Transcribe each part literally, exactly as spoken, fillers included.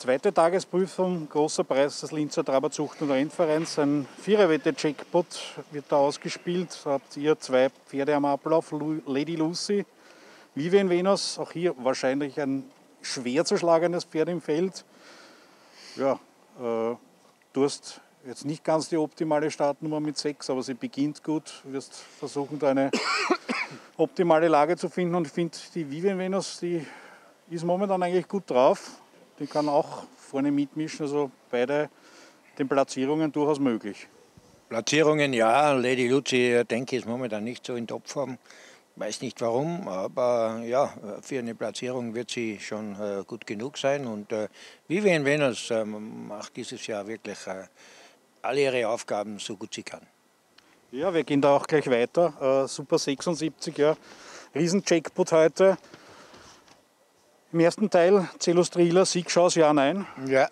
Zweite Tagesprüfung, großer Preis des Linzer Traberzucht- und Rennvereins. Ein Viererwette-Jackpot wird da ausgespielt. Da habt ihr zwei Pferde am Ablauf, Lady Lucy, Vivian Venus, auch hier wahrscheinlich ein schwer zu schlagendes Pferd im Feld. Ja, äh, du hast jetzt nicht ganz die optimale Startnummer mit sechs, aber sie beginnt gut. Du wirst versuchen, da eine optimale Lage zu finden. Und ich finde, die Vivian Venus, die ist momentan eigentlich gut drauf. Die kann auch vorne mitmischen, also beide den Platzierungen durchaus möglich. Platzierungen ja, Lady Lucy, denke ich, ist momentan nicht so in Topform. Weiß nicht warum, aber ja, für eine Platzierung wird sie schon äh, gut genug sein. Und äh, Vivian Venus äh, macht dieses Jahr wirklich äh, alle ihre Aufgaben so gut sie kann. Ja, wir gehen da auch gleich weiter. Äh, Super sechsundsiebzig, ja, Riesen-Jackpot heute. Im ersten Teil Celostrila, Siegchance, ja, nein. Ja.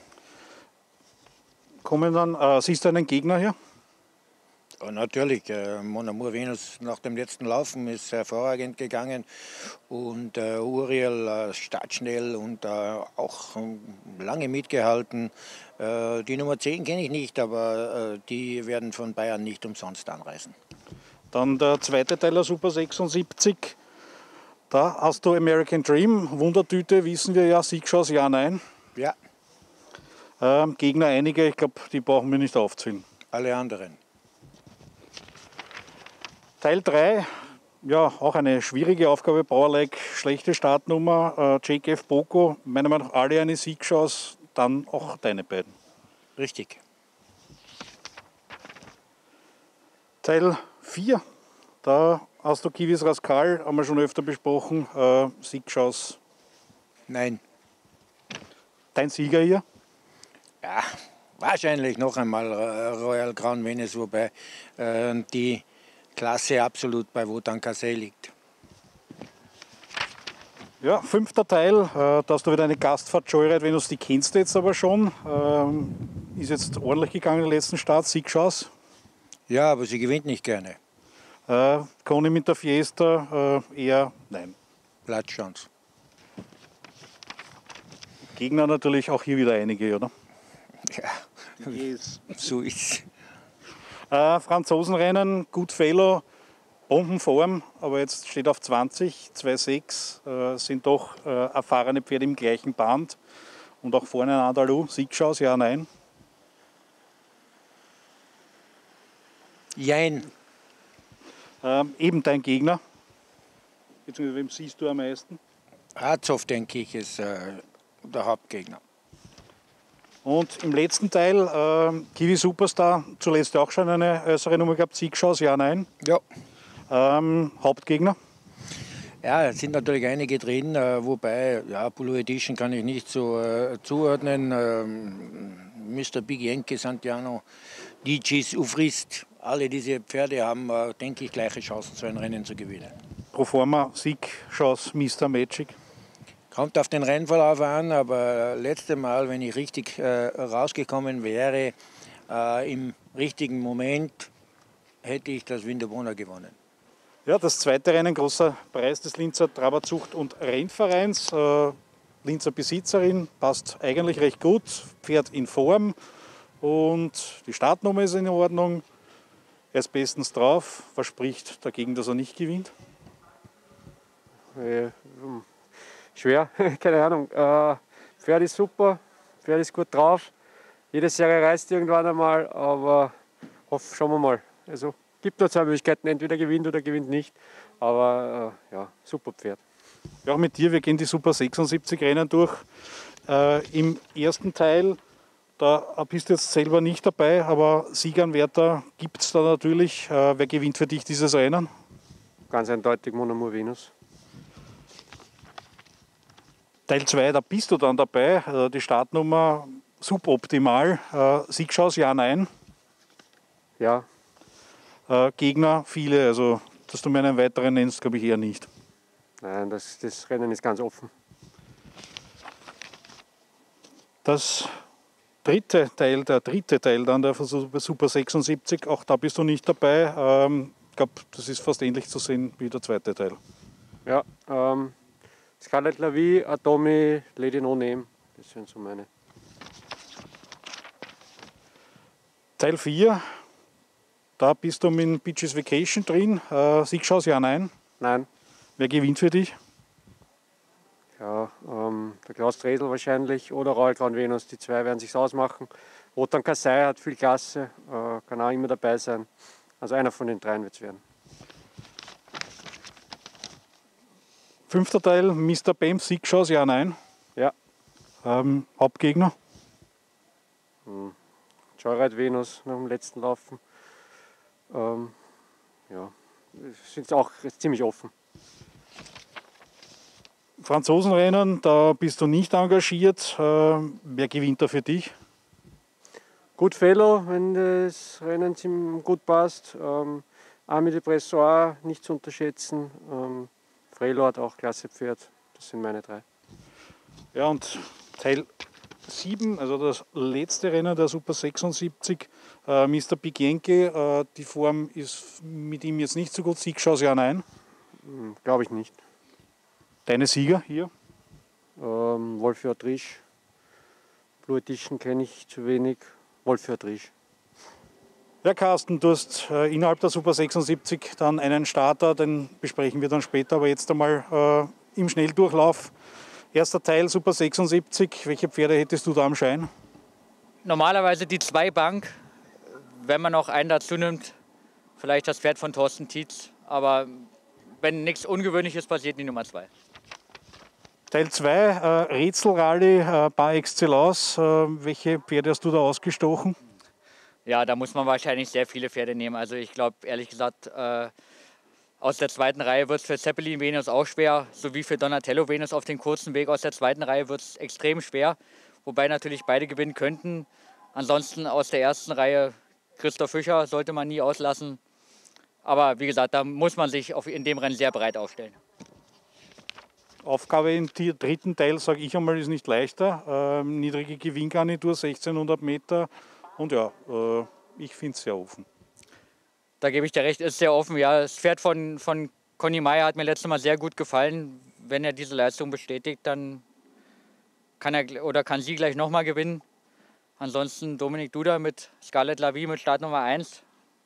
Kommen dann, äh, siehst du einen Gegner hier? Ja, natürlich, äh, Mon Amour Venus nach dem letzten Laufen ist hervorragend gegangen und äh, Uriel äh, startschnell und äh, auch äh, lange mitgehalten. Äh, die Nummer zehn kenne ich nicht, aber äh, die werden von Bayern nicht umsonst anreisen. Dann der zweite Teil der Super sechsundsiebzig. Da hast du American Dream, Wundertüte, wissen wir ja, Siegchance, ja, nein. Ja. Ähm, Gegner einige, ich glaube, die brauchen wir nicht aufzählen. Alle anderen. Teil drei, ja, auch eine schwierige Aufgabe, Powerlike, schlechte Startnummer, äh, J K F Boko, meiner Meinung nach alle eine Siegchance, dann auch deine beiden. Richtig. Teil vier, da hast du Kiwis Rascal, haben wir schon öfter besprochen, äh, Siegchance. Nein. Dein Sieger hier? Ja, wahrscheinlich noch einmal Royal Crown Venus, wobei äh, die Klasse absolut bei Wotan Cassé liegt. Ja, fünfter Teil, äh, da hast du wieder eine Gastfahrt Joyride Venus, die kennst du jetzt aber schon. Ähm, ist jetzt ordentlich gegangen im letzten Start, Siegchance. Ja, aber sie gewinnt nicht gerne. Äh, Conny mit der Fiesta, äh, eher nein. Platzchance. Gegner natürlich auch hier wieder einige, oder? Ja, yes. So ist äh, Franzosenrennen, Goodfellow, Bombenform, aber jetzt steht auf zwanzig, zwei Komma sechs, äh, sind doch äh, erfahrene Pferde im gleichen Band. Und auch vorne ein Andalou, Siegchance, ja, nein. Jein. Ähm, eben dein Gegner. Beziehungsweise wem siehst du am meisten? Harzhoff, denke ich, ist äh, der Hauptgegner. Und im letzten Teil, äh, Kiwi Superstar, zuletzt auch schon eine äußere Nummer gehabt, Siegchance, ja, nein. Ja. Ähm, Hauptgegner? Ja, es sind natürlich einige drin, äh, wobei, ja, Blue Edition kann ich nicht so äh, zuordnen. Ähm, Mister Big Yankee, Santiano, D Gs, Ufrist, alle diese Pferde haben, äh, denke ich, gleiche Chancen, so ein Rennen zu gewinnen. Proforma, Siegchance, Mister Magic? Kommt auf den Rennverlauf an, aber letzte Mal, wenn ich richtig äh, rausgekommen wäre, äh, im richtigen Moment, hätte ich das Winterbrunner gewonnen. Ja, das zweite Rennen, großer Preis des Linzer Traberzucht- und Rennvereins. Äh, Linzer Besitzerin, passt eigentlich recht gut, Pferd in Form und die Startnummer ist in Ordnung. Er ist bestens drauf, was spricht dagegen, dass er nicht gewinnt? Äh, schwer, keine Ahnung. Äh, Pferd ist super, Pferd ist gut drauf. Jede Serie reißt irgendwann einmal, aber hoff, schauen wir mal. Also gibt nur zwei Möglichkeiten, entweder gewinnt oder gewinnt nicht. Aber äh, ja, super Pferd. Ja, auch mit dir, wir gehen die Super sechsundsiebzig Rennen durch. Äh, Im ersten Teil, da bist du jetzt selber nicht dabei, aber Sieganwärter gibt es da natürlich. Äh, wer gewinnt für dich dieses Rennen? Ganz eindeutig Mon Amour Venus. Teil zwei, da bist du dann dabei. Äh, die Startnummer suboptimal. Äh, Siegchance, ja, nein. Ja. Äh, Gegner, viele. Also, dass du mir einen weiteren nennst, glaube ich eher nicht. Nein, das, das Rennen ist ganz offen. Das dritte Teil, der dritte Teil dann der Super sechsundsiebzig, auch da bist du nicht dabei. Ähm, ich glaube, das ist fast ähnlich zu sehen wie der zweite Teil. Ja, ähm, Scarlet Lavie, Atomi, Lady No Name. Das sind so meine. Teil vier, da bist du mit Beaches Vacation drin. Äh, Siegchance, ja, nein. Nein. Wer gewinnt für dich? Ja, ähm, der Klaus Dresel wahrscheinlich oder Royal Crown Venus. Die zwei werden sich's ausmachen. Wotan Kasai hat viel Klasse, äh, kann auch immer dabei sein. Also einer von den dreien wird es werden. Fünfter Teil, Mister Bam, Siegchance, ja, nein. Ja. Ähm, Hauptgegner? Hm. Joyride Venus nach dem letzten Laufen. Ähm, ja, sind auch ziemlich offen. Franzosenrennen, da bist du nicht engagiert. Äh, wer gewinnt da für dich? Goodfellow, wenn das Rennen ziemlich gut passt. Ähm, Ami de Bressoir nicht zu unterschätzen. Ähm, Frelo hat auch klasse Pferd. Das sind meine drei. Ja, und Teil sieben, also das letzte Rennen der Super sechsundsiebzig, äh, Mister Pigienke, äh, die Form ist mit ihm jetzt nicht so gut. Siegchance, ja, nein. Hm, glaube ich nicht. Deine Sieger hier? Ähm, Wolfjord Risch. Blue Edition kenne ich zu wenig. Wolfjord Risch. Ja, Carsten, du hast äh, innerhalb der Super sechsundsiebzig dann einen Starter, den besprechen wir dann später, aber jetzt einmal äh, im Schnelldurchlauf. Erster Teil Super sechsundsiebzig, welche Pferde hättest du da am Schein? Normalerweise die zwei Bank, wenn man noch einen dazu nimmt, vielleicht das Pferd von Thorsten Tietz, aber wenn nichts Ungewöhnliches passiert, die Nummer zwei. Teil zwei, äh, Rätselrallye äh, par excellence, äh, welche Pferde hast du da ausgestochen? Ja, da muss man wahrscheinlich sehr viele Pferde nehmen. Also ich glaube, ehrlich gesagt, äh, aus der zweiten Reihe wird es für Zeppelin Venus auch schwer, sowie für Donatello Venus auf dem kurzen Weg aus der zweiten Reihe wird es extrem schwer, wobei natürlich beide gewinnen könnten. Ansonsten aus der ersten Reihe Christoph Fischer sollte man nie auslassen. Aber wie gesagt, da muss man sich auf, in dem Rennen sehr breit aufstellen. Aufgabe im dritten Teil, sage ich einmal, ist nicht leichter. Ähm, niedrige Gewinngarnitur, sechzehnhundert Meter. Und ja, äh, ich finde es sehr offen. Da gebe ich dir recht, ist sehr offen. Ja, das Pferd von, von Conny Meyer hat mir letztes Mal sehr gut gefallen. Wenn er diese Leistung bestätigt, dann kann er oder kann sie gleich nochmal gewinnen. Ansonsten Dominik Duda mit Scarlett Lavie mit Startnummer eins.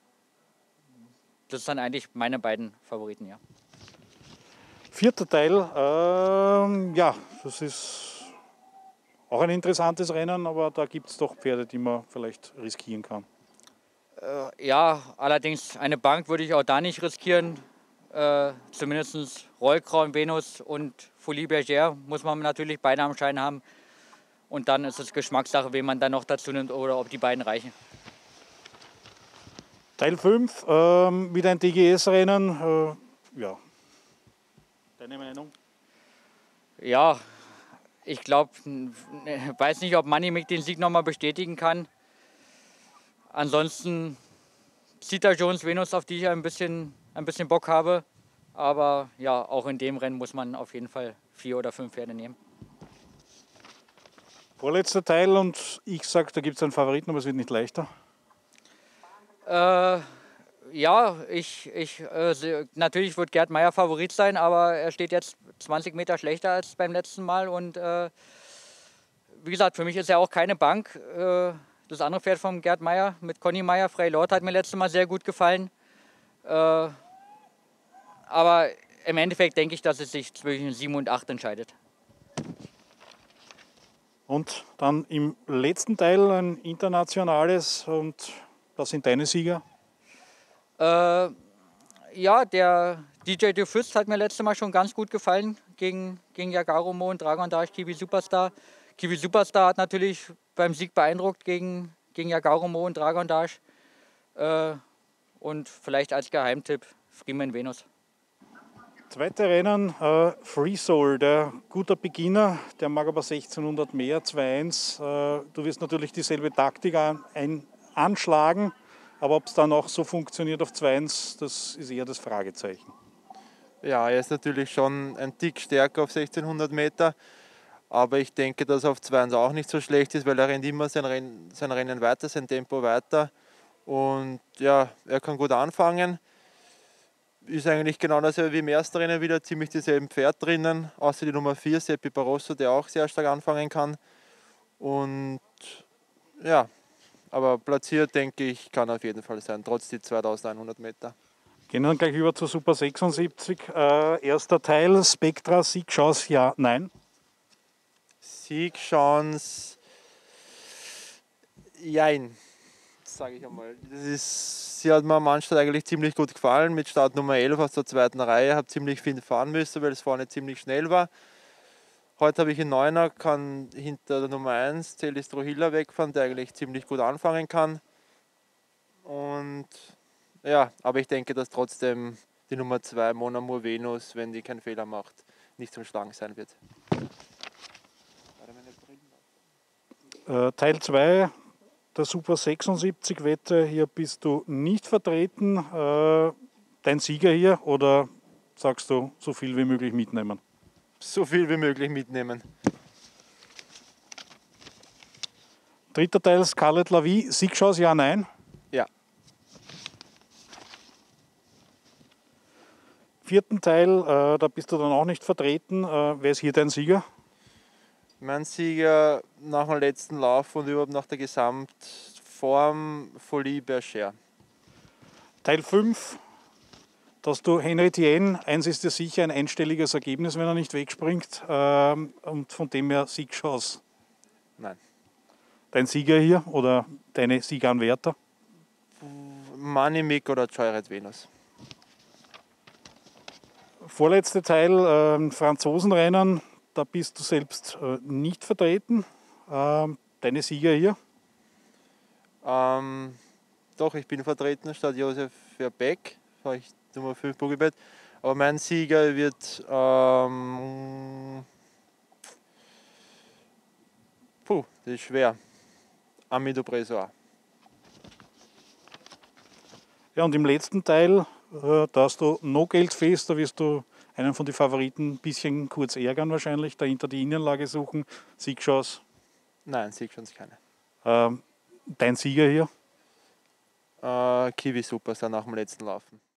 Das sind eigentlich meine beiden Favoriten, ja. Vierter Teil, ähm, ja, das ist auch ein interessantes Rennen, aber da gibt es doch Pferde, die man vielleicht riskieren kann. Äh, ja, allerdings eine Bank würde ich auch da nicht riskieren. Äh, zumindest Royal Crown Venus und Folie Bergère muss man natürlich beide am Schein haben. Und dann ist es Geschmackssache, wen man dann noch dazu nimmt oder ob die beiden reichen. Teil fünf, ähm, wieder ein D G S-Rennen. Äh, ja. Deine Meinung? Ja, ich glaube, weiß nicht, ob Money den Sieg nochmal bestätigen kann. Ansonsten Zita Jones Venus, auf die ich ein bisschen, ein bisschen Bock habe. Aber ja, auch in dem Rennen muss man auf jeden Fall vier oder fünf Pferde nehmen. Vorletzter Teil und ich sage, da gibt es einen Favoriten, aber es wird nicht leichter. Äh, ja, ich, ich, äh, natürlich wird Gerd Meyer Favorit sein, aber er steht jetzt zwanzig Meter schlechter als beim letzten Mal. Und äh, wie gesagt, für mich ist er auch keine Bank. Äh, das andere Pferd von Gerd Meyer mit Conny Meyer, Frey Lord, hat mir letztes Mal sehr gut gefallen. Äh, aber im Endeffekt denke ich, dass es sich zwischen sieben und acht entscheidet. Und dann im letzten Teil ein internationales und das sind deine Sieger? Äh, ja, der D J Dufust hat mir letztes Mal schon ganz gut gefallen gegen, gegen Jagaro Mo und Dragon Dash Kiwi Superstar. Kiwi Superstar hat natürlich beim Sieg beeindruckt gegen, gegen Jagaro Mo und Dragon Dash. Äh, und vielleicht als Geheimtipp Freeman Venus. Zweite Rennen, äh, Free Soul, der guter Beginner, der mag aber sechzehnhundert mehr, zwei eins. Äh, du wirst natürlich dieselbe Taktik an, ein, anschlagen, aber ob es dann auch so funktioniert auf zwei eins, das ist eher das Fragezeichen. Ja, er ist natürlich schon ein Tick stärker auf sechzehnhundert Meter, aber ich denke, dass er auf zwei eins auch nicht so schlecht ist, weil er rennt immer sein Rennen, sein Rennen weiter, sein Tempo weiter und ja, er kann gut anfangen. Ist eigentlich genau dasselbe wie im ersten Rennen wieder, ziemlich dieselben Pferd drinnen, außer die Nummer vier, Seppi Barroso, der auch sehr stark anfangen kann. Und ja, aber platziert, denke ich, kann auf jeden Fall sein, trotz die zweitausendeinhundert Meter. Gehen wir dann gleich über zur Super sechsundsiebzig. Äh, erster Teil, Spectra, Siegchance, ja, nein. Siegchance, jein, sage ich einmal. Das ist, sie hat mir am Anstart eigentlich ziemlich gut gefallen. Mit Start Nummer elf aus der zweiten Reihe, habe ziemlich viel fahren müssen, weil es vorne ziemlich schnell war. Heute habe ich einen Neuner, kann hinter der Nummer eins Celis Trujillo wegfahren, der eigentlich ziemlich gut anfangen kann. Und ja, aber ich denke, dass trotzdem die Nummer zwei, Mon Amour Venus, wenn die keinen Fehler macht, nicht zum Schlagen sein wird. Äh, Teil zwei der Super sechsundsiebzig Wette, hier bist du nicht vertreten. Äh, dein Sieger hier oder sagst du so viel wie möglich mitnehmen? So viel wie möglich mitnehmen. Dritter Teil, Scarlett Lavie, Siegchance, ja, nein. Ja. Vierten Teil, äh, da bist du dann auch nicht vertreten. Äh, wer ist hier dein Sieger? Mein Sieger nach dem letzten Lauf und überhaupt nach der Gesamtform, Folie Bergère. Teil fünf, dass du Henry Tien, eins ist dir sicher, ein einstelliges Ergebnis, wenn er nicht wegspringt. Ähm, und von dem her Siegchance. Nein. Dein Sieger hier oder deine Siegeranwärter? Manimic oder Joyred Venus. Vorletzte Teil, äh, Franzosenrennen, da bist du selbst äh, nicht vertreten. Ähm, deine Sieger hier? Ähm, doch, ich bin vertreten statt Josef Verbeck, fahre ich Nummer fünf Bugibet. Aber mein Sieger wird ähm, puh, das ist schwer. Amido Bressoir. Ja, und im letzten Teil, äh, da hast du No Geld fest, da wirst du einen von den Favoriten ein bisschen kurz ärgern wahrscheinlich, dahinter die Innenlage suchen, Siegchance. Nein, Siegchance keine. Ähm, dein Sieger hier? Äh, Kiwi Superstar nach dem letzten Laufen.